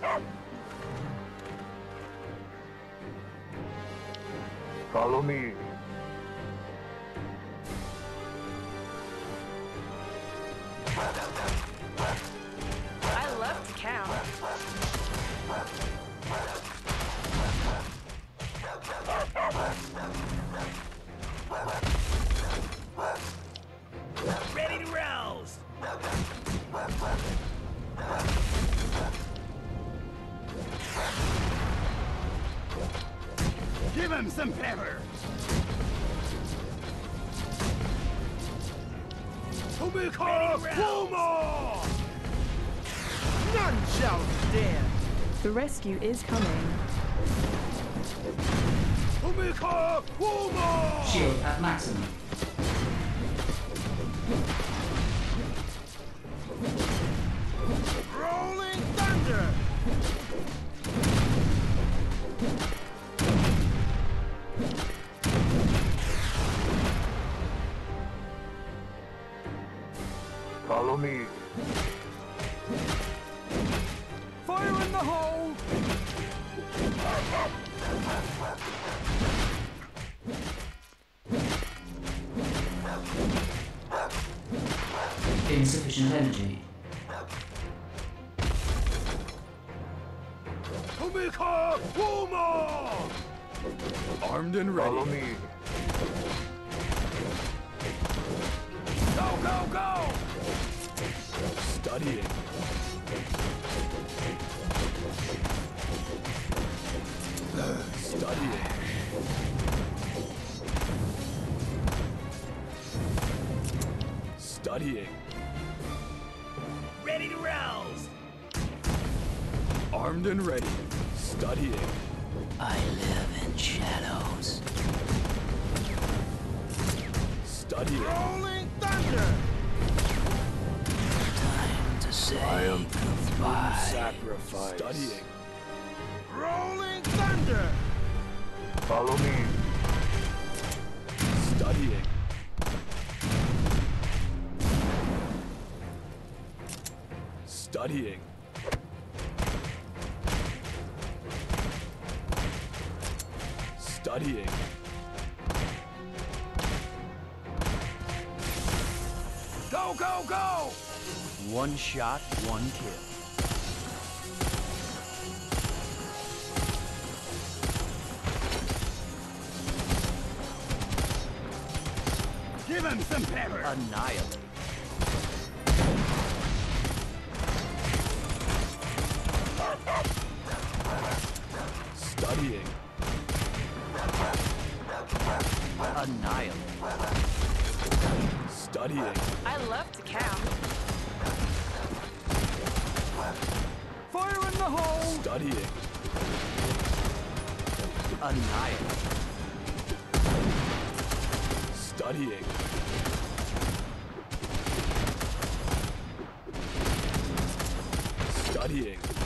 Follow me. I love to count. Ready to rouse! Give him some pepper! Tomika Kuma! None shall stand! The rescue is coming. Tomika Kuma! Shield at maximum. Rolling thunder! Follow me. Fire in the hole! Insufficient energy. Tomika Kuma! Armed and ready. Follow me. Go, go, go! Studying. Studying. Studying. Ready to rouse! Armed and ready. Studying. I live in shadows. Studying. Rolling thunder! Time to say goodbye. Sacrifice. Studying. Rolling thunder! Follow me. Studying. Studying. Studying. Go, go, go! One shot, one kill. Give him some pepper! Annihilate. Studying. Annihilate. Studying. I love to count. Fire in the hole! Studying. Annihilate. Studying. Studying.